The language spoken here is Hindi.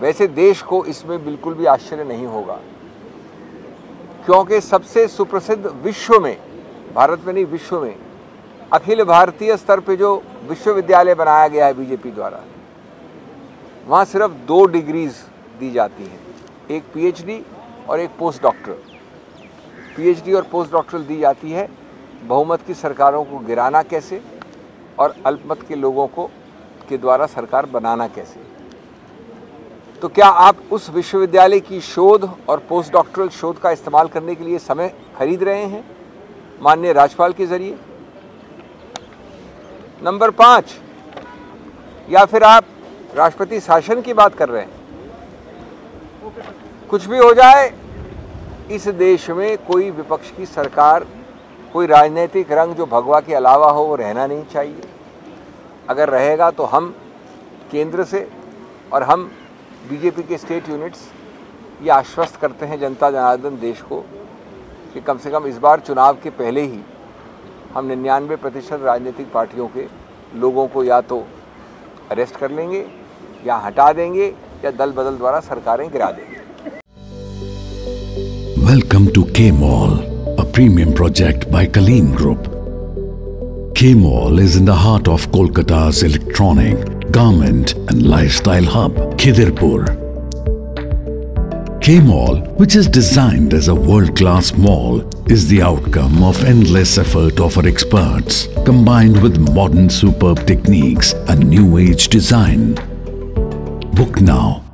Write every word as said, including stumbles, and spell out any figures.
वैसे देश को इसमें बिल्कुल भी आश्चर्य नहीं होगा, क्योंकि सबसे सुप्रसिद्ध विश्व में, भारत में नहीं विश्व में, अखिल भारतीय स्तर पे जो विश्वविद्यालय बनाया गया है बीजेपी द्वारा, वहाँ सिर्फ दो डिग्रीज दी जाती हैं, एक पीएचडी और एक पोस्ट डॉक्टरल। पीएचडी और पोस्ट डॉक्टरल दी जाती है बहुमत की सरकारों को गिराना कैसे और अल्पमत के लोगों को के द्वारा सरकार बनाना कैसे। तो क्या आप उस विश्वविद्यालय की शोध और पोस्ट डॉक्टरल शोध का इस्तेमाल करने के लिए समय खरीद रहे हैं माननीय राज्यपाल के जरिए? नंबर पाँच, या फिर आप राष्ट्रपति शासन की बात कर रहे हैं? कुछ भी हो जाए, इस देश में कोई विपक्ष की सरकार, कोई राजनीतिक रंग जो भगवा के अलावा हो वो रहना नहीं चाहिए। अगर रहेगा तो हम केंद्र से और हम बीजेपी के स्टेट यूनिट्स ये आश्वस्त करते हैं जनता जनार्दन देश को कि कम से कम इस बार चुनाव के पहले ही हम निन्यानवे प्रतिशत राजनीतिक पार्टियों के लोगों को या तो अरेस्ट कर लेंगे या हटा देंगे या दल बदल द्वारा सरकारें गिरा देंगे। Welcome to K-Mall, a premium project by Kaleen Group. K-Mall is in the heart of Kolkata's electronic, garment and lifestyle hub, Khidirpur. K-Mall, which is designed as a world-class mall, is the outcome of endless effort of our experts, combined with modern superb techniques and new age design. Book now